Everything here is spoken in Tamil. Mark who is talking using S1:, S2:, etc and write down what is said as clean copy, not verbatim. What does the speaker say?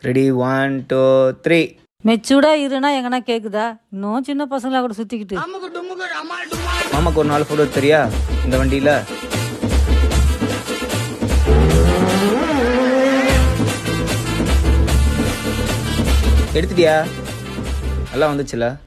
S1: ரெடி 1 2 3.
S2: மெச்சூர்டா இருனா எங்கன்னா கேக்குதா? இன்னும் சின்ன பசங்களா கூட சுத்திக்கிட்டு.
S1: மாமாக்கு ஒரு 4 போட்டோ தெரியா இந்த வண்டியில? எடுத்துட்டியா? நல்லா வந்துச்சுல?